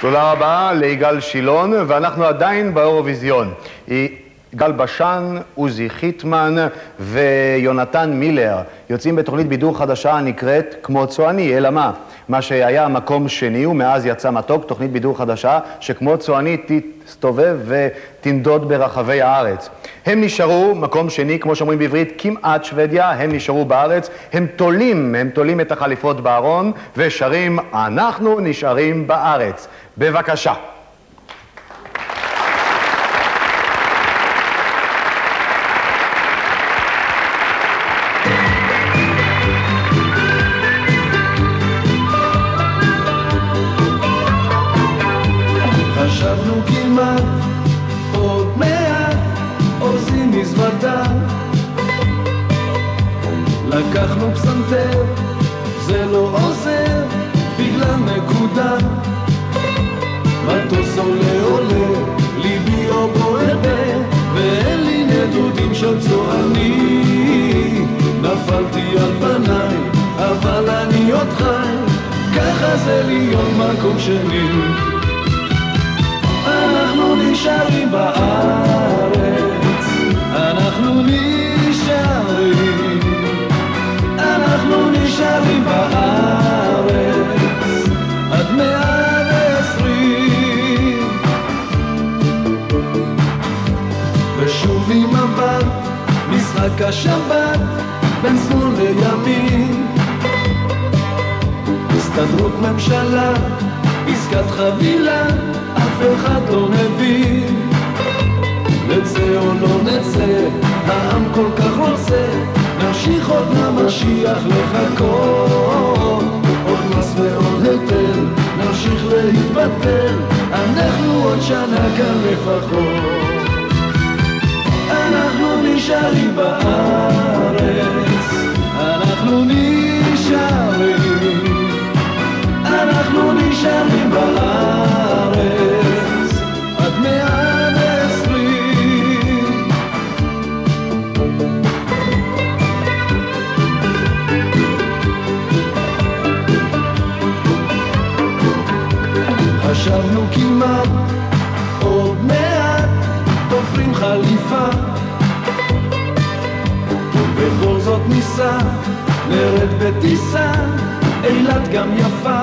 תודה רבה ליגאל שילון, ואנחנו עדיין באירוויזיון. גל בשן, עוזי חיטמן ויונתן מילר יוצאים בתוכנית בידור חדשה הנקראת כמו צועני, אלא מה? מה שהיה מקום שני ומאז יצא מתוק, תוכנית בידור חדשה שכמו צועני תסתובב ותנדוד ברחבי הארץ. הם נשארו, מקום שני, כמו שאומרים בעברית, כמעט שוודיה, הם נשארו בארץ, הם תולים את החליפות בארון ושרים אנחנו נשארים בארץ. בבקשה. חשבנו כמעט, עוד מעט, עושים מזוודה. לקחנו פסנתר, זה לא עוזר, בגלל נקודה. מטוס עולה, ליבי או בוער, ואין לי נדודים של צועני. נפלתי על פניי, אבל אני עוד חי, ככה זה להיות מקום שני. אנחנו נשארים בארץ, אנחנו נשארים בארץ, עד 120. ושוב עם מבט, משחק השבת, בין שמאל לימין. הסתדרות ממשלה, עסקת חבילה, אף אחד לא מבין. נצא או לא נצא, העם כל כך רוצה, נמשיך עוד למשיח לחכות. עוד מס ועוד היטל, נמשיך להתבטל, אנחנו עוד שנה כאן לפחות. אנחנו נשארים בארץ, אנחנו נשארים בארץ, עד 120. חשבנו כמעט, עוד מעט, תופרים חליפה. בכל זאת ניסה, נרד בטיסה, אילת גם יפה.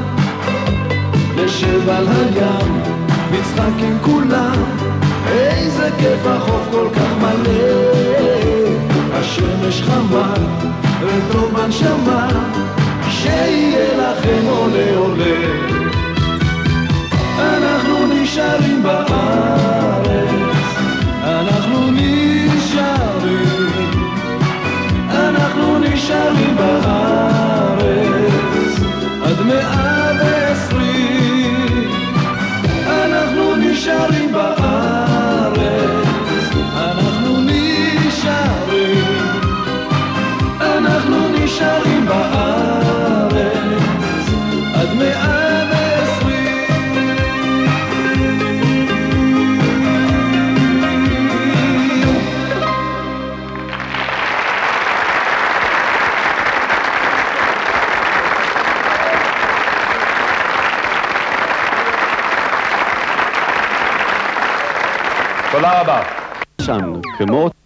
נשב על הים, נצחק עם כולם, איזה כיף החוף כל כך מלא. השמש חמה, וטוב בנשמה, שיהיה לכם עולה עולה. אנחנו נשארים בארץ, אנחנו נשארים בארץ, עד 120. אנחנו נשארים בארץ, אנחנו נשארים בארץ, עד 120. תודה רבה. שם, כמו